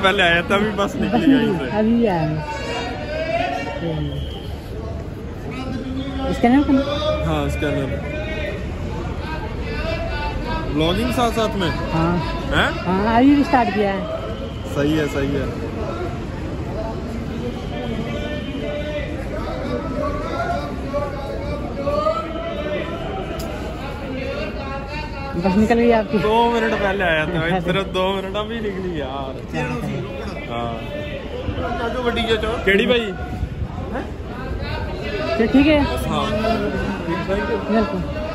पहले आया था, अभी बस निकली गई। अभी आया स्कैनर करना। हाँ स्कैनर, ब्लॉगिंग साथ साथ में। हाँ हैं? हाँ अभी स्टार्ट किया है। सही है सही है। बस निकल गई आपकी। 2 मिनट पहले आया था, सिर्फ 2 मिनट अभी निकली यार। हाँ केड़ी भाई ठीक है। हाँ वेलकम।